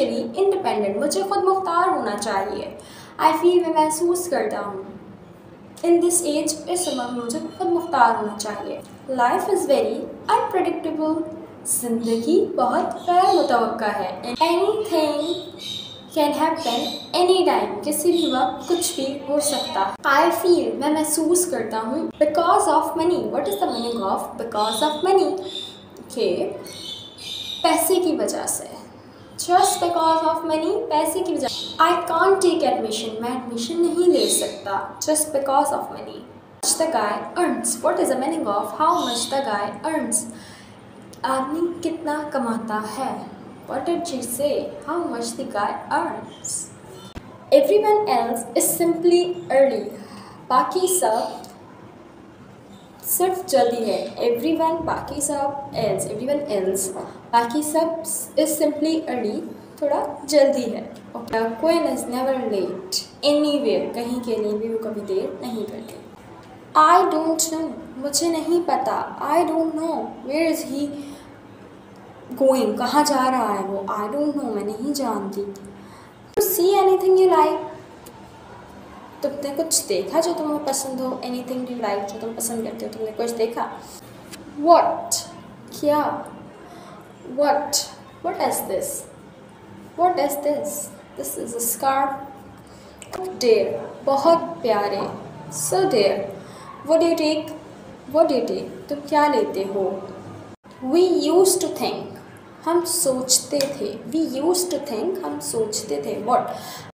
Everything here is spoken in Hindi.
फाइनेंशियली इंडिपेंडेंट, मुझे खुद मुख्तार होना चाहिए। आई फील मैं महसूस करता हूँ। इन दिस एज, इस उम्र में मुझे खुद मुख्तार होना चाहिए। लाइफ इज़ वेरी अनप्रेडिक्टेबल, ज़िंदगी बहुत गैर मुतवक्का है। Any thing can happen any time, किसी भी वक्त कुछ भी हो सकता है। आई फील मैं महसूस करता हूँ। Because of money, what is the meaning of because of money? के पैसे की वजह से, जस्ट बिकॉज ऑफ मनी, पैसे की वजह। आई कॉन्ट टेक एडमिशन, मैं एडमिशन नहीं ले सकता, just because of money. Much the guy earns, what is the meaning of how much the guy earns? आदमी कितना कमाता है। What did she say? How much the guy earns? Everyone else is simply early. बाकी सब सिर्फ जल्दी है। Everyone, बाकी सब, else, everyone else, बाकी सब is simply early, थोड़ा जल्दी है। The queen is never late. Anywhere, कहीं के लिए भी वो कभी देर नहीं करती। I don't know, मुझे नहीं पता। I don't know, where is he going, कहाँ जा रहा है वो? आई डोंट नो, मैं नहीं जानती। You see anything you like, तुमने कुछ देखा जो तुम्हें पसंद हो? एनीथिंग यू लाइक, जो तुम पसंद करते हो, तुमने कुछ देखा? वट, क्या? What, what is this? What is this? This is a scarf. Dear, बहुत प्यारे। So dear, what do you take? What do you take, तुम क्या लेते हो? वी यूज टू थिंक, हम सोचते थे। वी यूज टू थिंक, हम सोचते थे। वॉट,